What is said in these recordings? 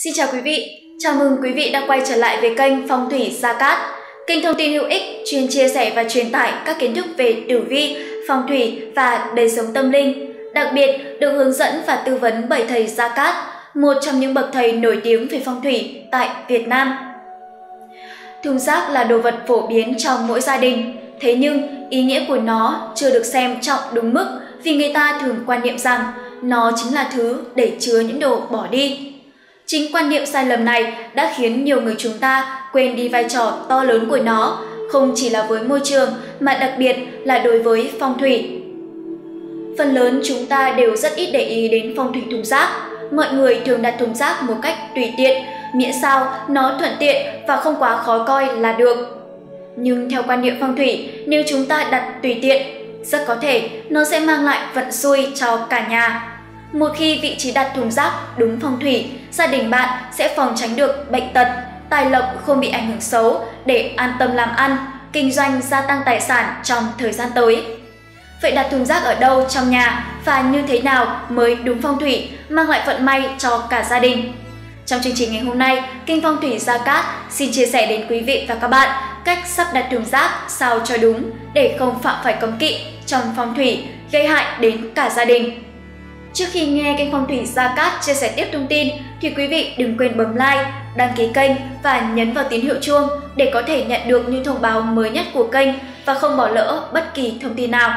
Xin chào quý vị, chào mừng quý vị đã quay trở lại với kênh Phong thủy Gia Cát, kênh thông tin hữu ích chuyên chia sẻ và truyền tải các kiến thức về tử vi, phong thủy và đời sống tâm linh. Đặc biệt được hướng dẫn và tư vấn bởi thầy Gia Cát, một trong những bậc thầy nổi tiếng về phong thủy tại Việt Nam. Thùng rác là đồ vật phổ biến trong mỗi gia đình, thế nhưng ý nghĩa của nó chưa được xem trọng đúng mức vì người ta thường quan niệm rằng nó chính là thứ để chứa những đồ bỏ đi. Chính quan niệm sai lầm này đã khiến nhiều người chúng ta quên đi vai trò to lớn của nó, không chỉ là với môi trường mà đặc biệt là đối với phong thủy. Phần lớn chúng ta đều rất ít để ý đến phong thủy thùng rác. Mọi người thường đặt thùng rác một cách tùy tiện, miễn sao nó thuận tiện và không quá khó coi là được. Nhưng theo quan niệm phong thủy, nếu chúng ta đặt tùy tiện, rất có thể nó sẽ mang lại vận xui cho cả nhà. Một khi vị trí đặt thùng rác đúng phong thủy, gia đình bạn sẽ phòng tránh được bệnh tật, tài lộc không bị ảnh hưởng xấu để an tâm làm ăn, kinh doanh, gia tăng tài sản trong thời gian tới. Vậy đặt thùng rác ở đâu trong nhà và như thế nào mới đúng phong thủy, mang lại vận may cho cả gia đình? Trong chương trình ngày hôm nay, kênh Phong thủy Gia Cát xin chia sẻ đến quý vị và các bạn cách sắp đặt thùng rác sao cho đúng để không phạm phải cấm kỵ trong phong thủy, gây hại đến cả gia đình. Trước khi nghe kênh Phong thủy Gia Cát chia sẻ tiếp thông tin thì quý vị đừng quên bấm like, đăng ký kênh và nhấn vào tín hiệu chuông để có thể nhận được những thông báo mới nhất của kênh và không bỏ lỡ bất kỳ thông tin nào.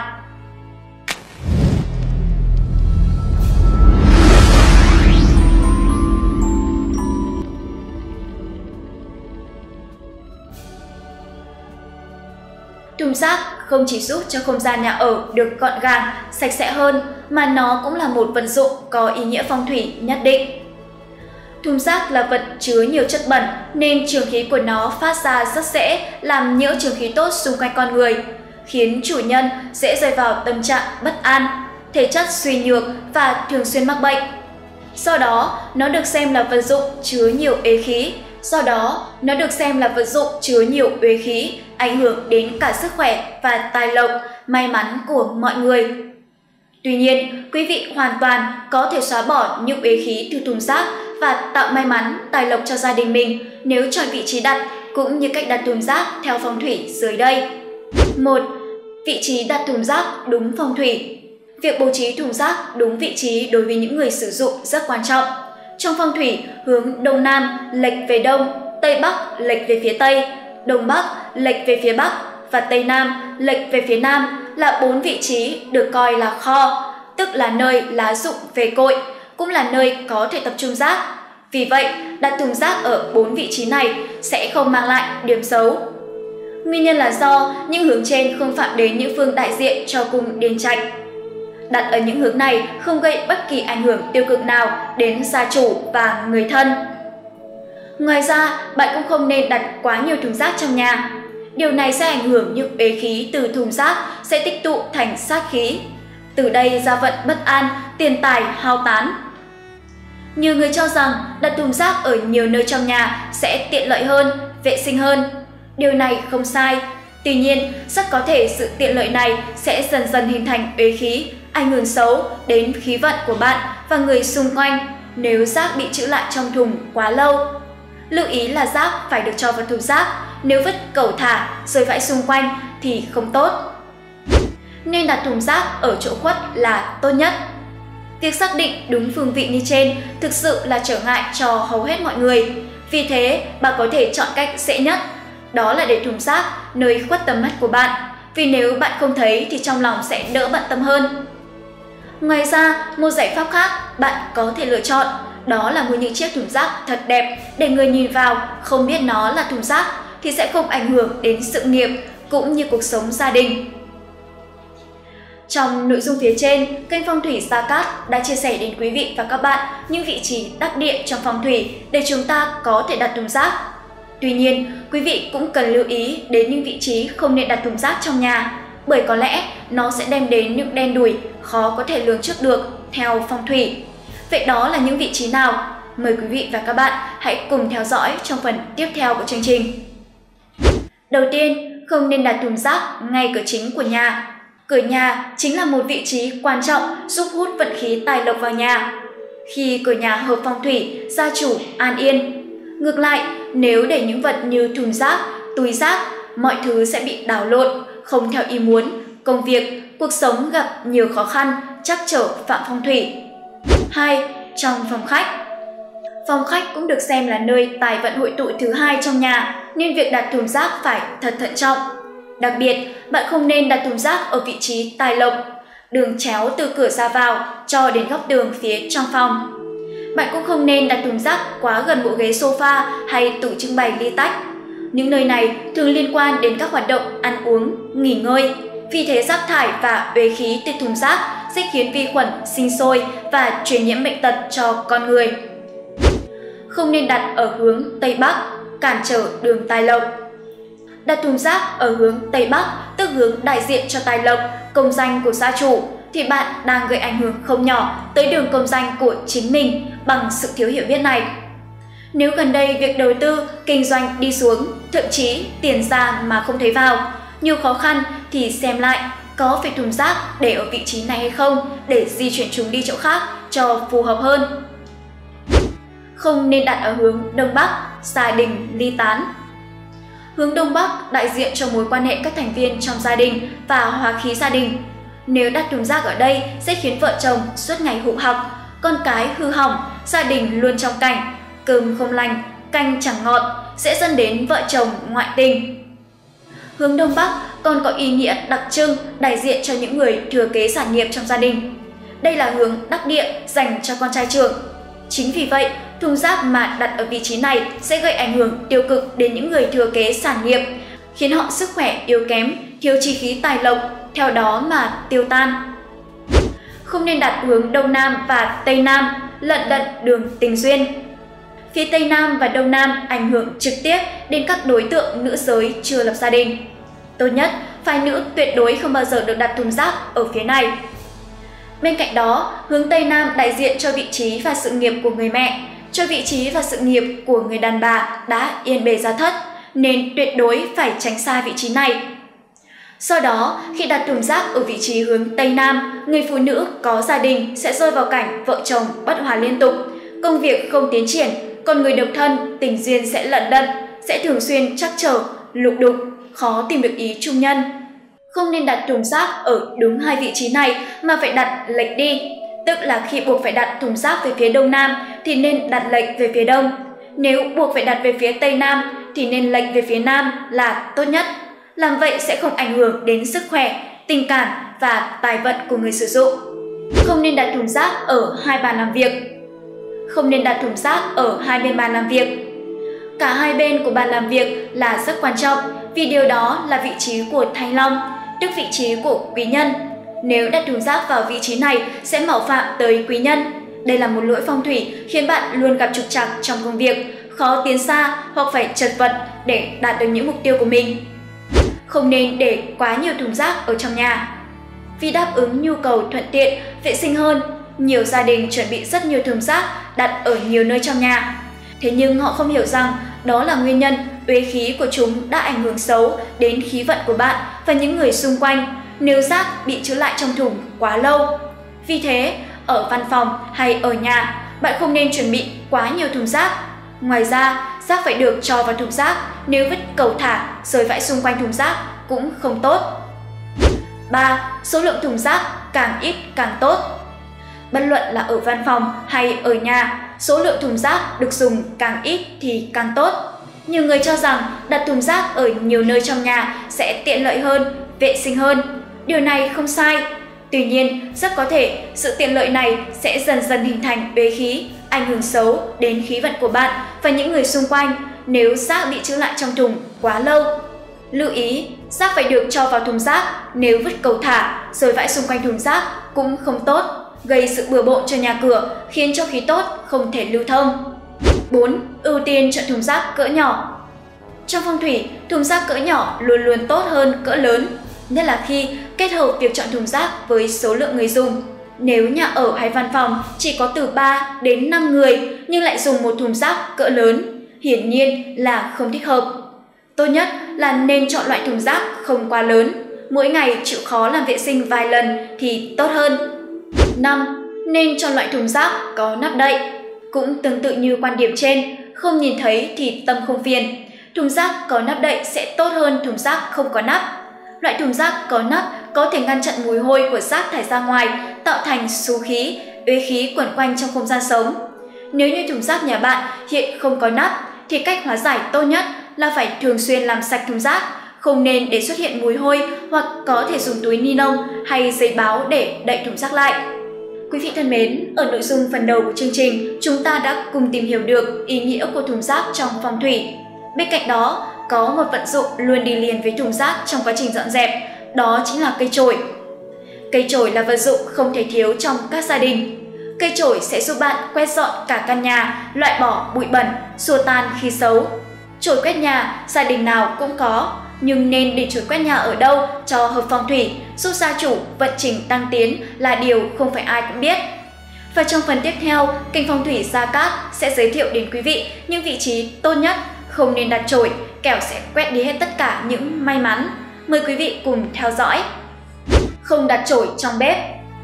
Thùng rác không chỉ giúp cho không gian nhà ở được gọn gàng, sạch sẽ hơn, mà nó cũng là một vật dụng có ý nghĩa phong thủy nhất định. Thùng rác là vật chứa nhiều chất bẩn nên trường khí của nó phát ra rất dễ làm nhiễu trường khí tốt xung quanh con người, khiến chủ nhân dễ rơi vào tâm trạng bất an, thể chất suy nhược và thường xuyên mắc bệnh. Do đó, nó được xem là vật dụng chứa nhiều uế khí, ảnh hưởng đến cả sức khỏe và tài lộc, may mắn của mọi người. Tuy nhiên, quý vị hoàn toàn có thể xóa bỏ những uế khí từ thùng rác và tạo may mắn, tài lộc cho gia đình mình nếu chọn vị trí đặt cũng như cách đặt thùng rác theo phong thủy dưới đây. 1. Vị trí đặt thùng rác đúng phong thủy. Việc bố trí thùng rác đúng vị trí đối với những người sử dụng rất quan trọng. Trong phong thủy, hướng Đông Nam lệch về Đông, Tây Bắc lệch về phía Tây, Đông Bắc lệch về phía Bắc và Tây Nam lệch về phía Nam là 4 vị trí được coi là kho, tức là nơi lá rụng về cội, cũng là nơi có thể tập trung rác. Vì vậy, đặt thùng rác ở 4 vị trí này sẽ không mang lại điểm xấu. Nguyên nhân là do những hướng trên không phạm đến những phương đại diện cho cung điền trạch. Đặt ở những hướng này không gây bất kỳ ảnh hưởng tiêu cực nào đến gia chủ và người thân. Ngoài ra, bạn cũng không nên đặt quá nhiều thùng rác trong nhà. Điều này sẽ ảnh hưởng những uế khí từ thùng rác sẽ tích tụ thành sát khí. Từ đây gia vận bất an, tiền tài hao tán. Nhiều người cho rằng đặt thùng rác ở nhiều nơi trong nhà sẽ tiện lợi hơn, vệ sinh hơn. Điều này không sai. Tuy nhiên, rất có thể sự tiện lợi này sẽ dần dần hình thành uế khí, ảnh hưởng xấu đến khí vận của bạn và người xung quanh nếu rác bị trữ lại trong thùng quá lâu. Lưu ý là rác phải được cho vào thùng rác, nếu vứt cẩu thả rơi vãi xung quanh thì không tốt. Nên đặt thùng rác ở chỗ khuất là tốt nhất. Việc xác định đúng phương vị như trên thực sự là trở ngại cho hầu hết mọi người. Vì thế, bạn có thể chọn cách dễ nhất, đó là để thùng rác nơi khuất tầm mắt của bạn, vì nếu bạn không thấy thì trong lòng sẽ đỡ bận tâm hơn. Ngoài ra, một giải pháp khác bạn có thể lựa chọn, đó là mua những chiếc thùng rác thật đẹp để người nhìn vào không biết nó là thùng rác thì sẽ không ảnh hưởng đến sự nghiệp cũng như cuộc sống gia đình. Trong nội dung phía trên, kênh Phong thủy Gia Cát đã chia sẻ đến quý vị và các bạn những vị trí đắc địa trong phong thủy để chúng ta có thể đặt thùng rác. Tuy nhiên, quý vị cũng cần lưu ý đến những vị trí không nên đặt thùng rác trong nhà, bởi có lẽ nó sẽ đem đến những đen đủi khó có thể lường trước được theo phong thủy. Vậy đó là những vị trí nào? Mời quý vị và các bạn hãy cùng theo dõi trong phần tiếp theo của chương trình. Đầu tiên, không nên đặt thùng rác ngay cửa chính của nhà. Cửa nhà chính là một vị trí quan trọng giúp hút vận khí tài lộc vào nhà. Khi cửa nhà hợp phong thủy, gia chủ an yên. Ngược lại, nếu để những vật như thùng rác, túi rác, mọi thứ sẽ bị đảo lộn, không theo ý muốn, công việc, cuộc sống gặp nhiều khó khăn, trắc trở phạm phong thủy. 2. Trong phòng khách. Phòng khách cũng được xem là nơi tài vận hội tụ thứ hai trong nhà, nên việc đặt thùng rác phải thật thận trọng. Đặc biệt, bạn không nên đặt thùng rác ở vị trí tài lộc, đường chéo từ cửa ra vào cho đến góc tường phía trong phòng. Bạn cũng không nên đặt thùng rác quá gần bộ ghế sofa hay tủ trưng bày ly tách. Những nơi này thường liên quan đến các hoạt động ăn uống, nghỉ ngơi. Vì thế rác thải và uế khí từ thùng rác sẽ khiến vi khuẩn sinh sôi và truyền nhiễm bệnh tật cho con người. Không nên đặt ở hướng Tây Bắc, cản trở đường tài lộc. Đặt thùng rác ở hướng Tây Bắc, tức hướng đại diện cho tài lộc, công danh của gia chủ, thì bạn đang gây ảnh hưởng không nhỏ tới đường công danh của chính mình bằng sự thiếu hiểu biết này. Nếu gần đây việc đầu tư, kinh doanh đi xuống, thậm chí tiền ra mà không thấy vào, nhiều khó khăn thì xem lại có phải thùng rác để ở vị trí này hay không để di chuyển chúng đi chỗ khác cho phù hợp hơn. Không nên đặt ở hướng Đông Bắc, gia đình ly tán. Hướng Đông Bắc đại diện cho mối quan hệ các thành viên trong gia đình và hóa khí gia đình. Nếu đặt thùng rác ở đây sẽ khiến vợ chồng suốt ngày hụ họp, con cái hư hỏng, gia đình luôn trong cảnh cơm không lành, canh chẳng ngọt, sẽ dẫn đến vợ chồng ngoại tình. Hướng Đông Bắc còn có ý nghĩa đặc trưng đại diện cho những người thừa kế sản nghiệp trong gia đình. Đây là hướng đắc địa dành cho con trai trưởng. Chính vì vậy, thùng rác mà đặt ở vị trí này sẽ gây ảnh hưởng tiêu cực đến những người thừa kế sản nghiệp, khiến họ sức khỏe yếu kém, thiếu chi khí tài lộc, theo đó mà tiêu tan. Không nên đặt hướng Đông Nam và Tây Nam, lận đận đường tình duyên. Phía Tây Nam và Đông Nam ảnh hưởng trực tiếp đến các đối tượng nữ giới chưa lập gia đình. Tốt nhất, phái nữ tuyệt đối không bao giờ được đặt thùng rác ở phía này. Bên cạnh đó, hướng Tây Nam đại diện cho vị trí và sự nghiệp của người mẹ, cho vị trí và sự nghiệp của người đàn bà đã yên bề gia thất, nên tuyệt đối phải tránh xa vị trí này. Do đó, khi đặt thùng rác ở vị trí hướng Tây Nam, người phụ nữ có gia đình sẽ rơi vào cảnh vợ chồng bất hòa liên tục, công việc không tiến triển, còn người độc thân tình duyên sẽ lận đận, sẽ thường xuyên trắc trở, lục đục, khó tìm được ý chung nhân. Không nên đặt thùng rác ở đúng hai vị trí này mà phải đặt lệch đi, tức là khi buộc phải đặt thùng rác về phía Đông Nam thì nên đặt lệch về phía Đông. Nếu buộc phải đặt về phía Tây Nam thì nên lệch về phía Nam là tốt nhất. Làm vậy sẽ không ảnh hưởng đến sức khỏe, tình cảm và tài vận của người sử dụng. Không nên đặt thùng rác ở hai bàn làm việc. Không nên đặt thùng rác ở hai bên bàn làm việc. Cả hai bên của bàn làm việc là rất quan trọng vì điều đó là vị trí của Thanh Long, tức vị trí của quý nhân. Nếu đặt thùng rác vào vị trí này sẽ mạo phạm tới quý nhân. Đây là một lỗi phong thủy khiến bạn luôn gặp trục trặc trong công việc, khó tiến xa hoặc phải chật vật để đạt được những mục tiêu của mình. Không nên để quá nhiều thùng rác ở trong nhà. Vì đáp ứng nhu cầu thuận tiện, vệ sinh hơn, nhiều gia đình chuẩn bị rất nhiều thùng rác đặt ở nhiều nơi trong nhà. Thế nhưng họ không hiểu rằng đó là nguyên nhân uế khí của chúng đã ảnh hưởng xấu đến khí vận của bạn và những người xung quanh nếu rác bị trữ lại trong thùng quá lâu. Vì thế, ở văn phòng hay ở nhà, bạn không nên chuẩn bị quá nhiều thùng rác. Ngoài ra, rác phải được cho vào thùng rác, nếu vứt cầu thả, rơi vãi xung quanh thùng rác cũng không tốt. 3. Số lượng thùng rác càng ít càng tốt. Bất luận là ở văn phòng hay ở nhà, số lượng thùng rác được dùng càng ít thì càng tốt. Nhiều người cho rằng đặt thùng rác ở nhiều nơi trong nhà sẽ tiện lợi hơn, vệ sinh hơn. Điều này không sai. Tuy nhiên, rất có thể sự tiện lợi này sẽ dần dần hình thành uế khí, ảnh hưởng xấu đến khí vận của bạn và những người xung quanh nếu rác bị trữ lại trong thùng quá lâu. Lưu ý, rác phải được cho vào thùng rác, nếu vứt cầu thả, rơi vãi xung quanh thùng rác cũng không tốt, gây sự bừa bộn cho nhà cửa, khiến cho khí tốt không thể lưu thông. 4. Ưu tiên chọn thùng rác cỡ nhỏ. Trong phong thủy, thùng rác cỡ nhỏ luôn luôn tốt hơn cỡ lớn, nhất là khi kết hợp việc chọn thùng rác với số lượng người dùng. Nếu nhà ở hay văn phòng chỉ có từ 3 đến 5 người nhưng lại dùng một thùng rác cỡ lớn, hiển nhiên là không thích hợp. Tốt nhất là nên chọn loại thùng rác không quá lớn, mỗi ngày chịu khó làm vệ sinh vài lần thì tốt hơn. 5. Nên chọn loại thùng rác có nắp đậy. Cũng tương tự như quan điểm trên, không nhìn thấy thì tâm không phiền. Thùng rác có nắp đậy sẽ tốt hơn thùng rác không có nắp. Loại thùng rác có nắp có thể ngăn chặn mùi hôi của rác thải ra ngoài, tạo thành xú khí, uế khí quẩn quanh trong không gian sống. Nếu như thùng rác nhà bạn hiện không có nắp, thì cách hóa giải tốt nhất là phải thường xuyên làm sạch thùng rác, không nên để xuất hiện mùi hôi, hoặc có thể dùng túi ni lông hay giấy báo để đậy thùng rác lại. Quý vị thân mến, ở nội dung phần đầu của chương trình, chúng ta đã cùng tìm hiểu được ý nghĩa của thùng rác trong phong thủy. Bên cạnh đó, có một vận dụng luôn đi liền với thùng rác trong quá trình dọn dẹp, đó chính là cây chổi. Cây chổi là vật dụng không thể thiếu trong các gia đình. Cây chổi sẽ giúp bạn quét dọn cả căn nhà, loại bỏ bụi bẩn, xua tan khí xấu. Chổi quét nhà, gia đình nào cũng có, nhưng nên để chổi quét nhà ở đâu cho hợp phong thủy, giúp gia chủ vận trình tăng tiến là điều không phải ai cũng biết. Và trong phần tiếp theo, kênh Phong thủy Gia Cát sẽ giới thiệu đến quý vị những vị trí tốt nhất không nên đặt chổi, kẻo sẽ quét đi hết tất cả những may mắn. Mời quý vị cùng theo dõi. Không đặt chổi trong bếp.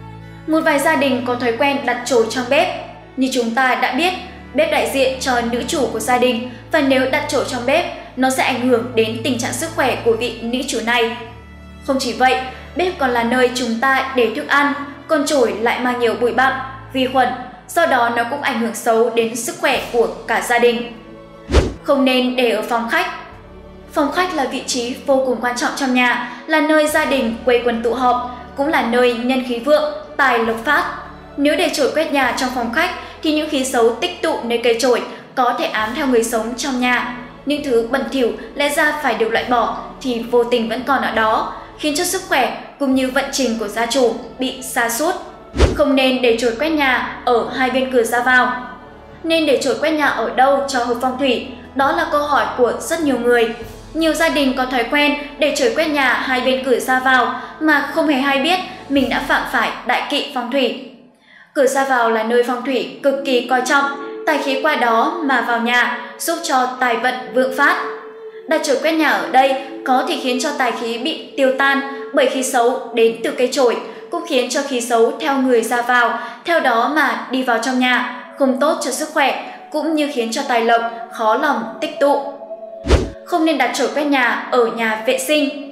Một vài gia đình có thói quen đặt chổi trong bếp. Như chúng ta đã biết, bếp đại diện cho nữ chủ của gia đình, và nếu đặt chổi trong bếp, nó sẽ ảnh hưởng đến tình trạng sức khỏe của vị nữ chủ này. Không chỉ vậy, bếp còn là nơi chúng ta để thức ăn, còn chổi lại mang nhiều bụi bặm, vi khuẩn, do đó nó cũng ảnh hưởng xấu đến sức khỏe của cả gia đình. Không nên để ở phòng khách. Phòng khách là vị trí vô cùng quan trọng trong nhà, là nơi gia đình quây quần tụ họp, cũng là nơi nhân khí vượng, tài lộc phát. Nếu để chổi quét nhà trong phòng khách thì những khí xấu tích tụ nơi cây chổi có thể ám theo người sống trong nhà. Những thứ bẩn thỉu lẽ ra phải được loại bỏ thì vô tình vẫn còn ở đó, khiến cho sức khỏe cũng như vận trình của gia chủ bị sa sút. Không nên để chổi quét nhà ở hai bên cửa ra vào. Nên để chổi quét nhà ở đâu cho hợp phong thủy? Đó là câu hỏi của rất nhiều người. Nhiều gia đình có thói quen để chổi quét nhà hai bên cửa ra vào mà không hề hay biết mình đã phạm phải đại kỵ phong thủy. Cửa ra vào là nơi phong thủy cực kỳ coi trọng, tài khí qua đó mà vào nhà, giúp cho tài vận vượng phát. Đặt chổi quét nhà ở đây có thể khiến cho tài khí bị tiêu tan bởi khí xấu đến từ cây chổi, cũng khiến cho khí xấu theo người ra vào, theo đó mà đi vào trong nhà, không tốt cho sức khỏe, cũng như khiến cho tài lộc khó lòng tích tụ. Không nên đặt chổi quét nhà ở nhà vệ sinh.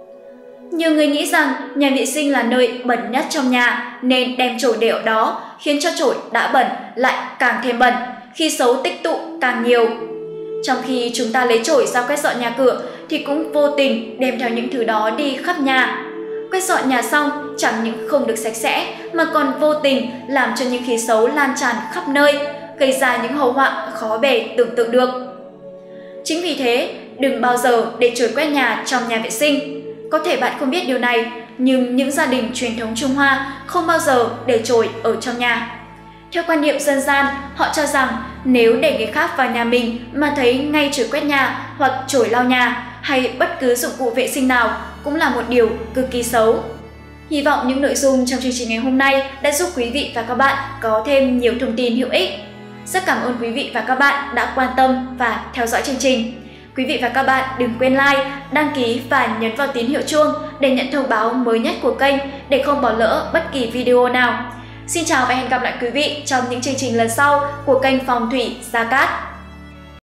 Nhiều người nghĩ rằng nhà vệ sinh là nơi bẩn nhất trong nhà nên đem chổi để ở đó, khiến cho chổi đã bẩn lại càng thêm bẩn, khi xấu tích tụ càng nhiều. Trong khi chúng ta lấy chổi ra quét dọn nhà cửa thì cũng vô tình đem theo những thứ đó đi khắp nhà. Quét dọn nhà xong chẳng những không được sạch sẽ mà còn vô tình làm cho những khí xấu lan tràn khắp nơi, gây ra những hậu họa khó bề tưởng tượng được. Chính vì thế, đừng bao giờ để chổi quét nhà trong nhà vệ sinh. Có thể bạn không biết điều này, nhưng những gia đình truyền thống Trung Hoa không bao giờ để chổi ở trong nhà. Theo quan niệm dân gian, họ cho rằng nếu để người khác vào nhà mình mà thấy ngay chổi quét nhà hoặc chổi lau nhà hay bất cứ dụng cụ vệ sinh nào cũng là một điều cực kỳ xấu. Hy vọng những nội dung trong chương trình ngày hôm nay đã giúp quý vị và các bạn có thêm nhiều thông tin hữu ích. Rất cảm ơn quý vị và các bạn đã quan tâm và theo dõi chương trình. Quý vị và các bạn đừng quên like, đăng ký và nhấn vào tín hiệu chuông để nhận thông báo mới nhất của kênh để không bỏ lỡ bất kỳ video nào. Xin chào và hẹn gặp lại quý vị trong những chương trình lần sau của kênh Phong thủy Gia Cát.